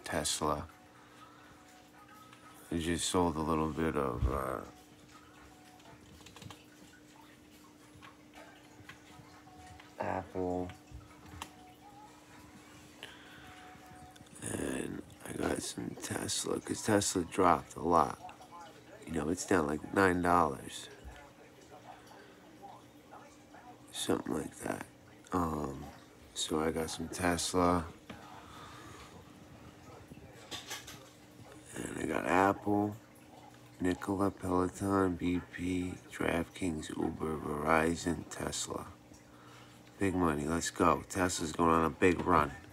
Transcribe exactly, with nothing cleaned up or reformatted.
Tesla. I just sold a little bit of uh, Apple. And I got some Tesla, because Tesla dropped a lot. You know, it's down like nine dollars. Something like that. Um, so I got some Tesla. And I got Apple, Nikola, Peloton, B P, DraftKings, Uber, Verizon, Tesla. Big money, let's go. Tesla's going on a big run.